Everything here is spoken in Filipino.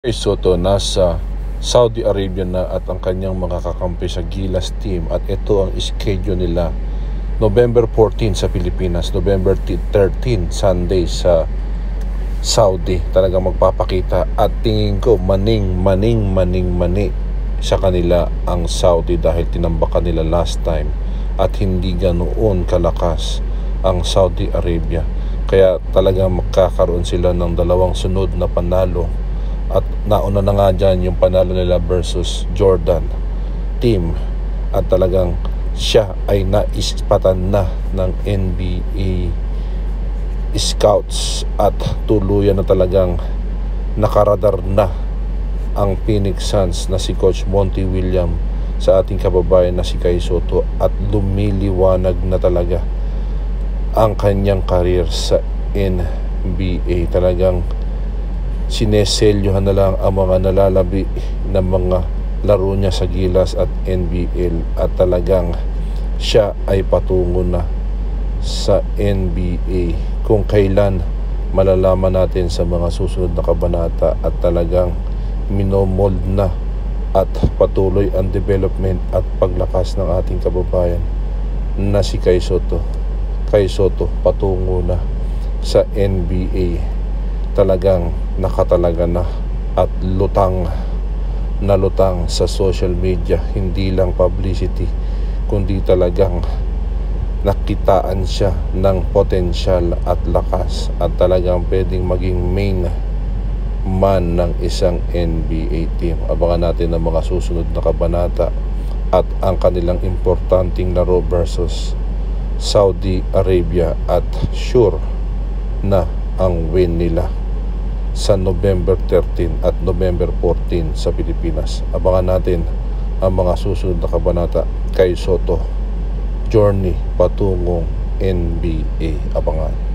Soto nasa Saudi Arabia na at ang kanyang mga kakampi sa Gilas team, at ito ang schedule nila. November 14 sa Pilipinas, November 13 Sunday sa Saudi. Talagang magpapakita at tingin ko mani sa kanila ang Saudi dahil tinambakan nila last time at hindi ganoon kalakas ang Saudi Arabia. Kaya talagang magkakaroon sila ng dalawang sunod na panalo. At nauna na nga dyan yung panalo nila versus Jordan team, at talagang siya ay naispatan na ng NBA scouts at tuluyan na talagang nakaradar na ang Phoenix Suns na si Coach Monty Williams sa ating kababayan na si Kai Sotto, at lumiliwanag na talaga ang kanyang career sa NBA. Talagang sineselyuhan na lang ang mga nalalabi ng mga laro niya sa Gilas at NBL, at talagang siya ay patungo na sa NBA. Kung kailan, malalaman natin sa mga susunod na kabanata, at talagang minomold na at patuloy ang development at paglakas ng ating kababayan na si Kai Sotto. Kai Sotto patungo na sa NBA. Talagang nakatalaga na at lutang sa social media. Hindi lang publicity, kundi talagang nakitaan siya ng potensyal at lakas, at talagang pwedeng maging main man ng isang NBA team. Abangan natin ang mga susunod na kabanata at ang kanilang importanteng laro versus Saudi Arabia, at sure na ang win nila sa November 13 at November 14 sa Pilipinas. Abangan natin ang mga susunod na kabanata. Kai Sotto journey patungong NBA. Abangan.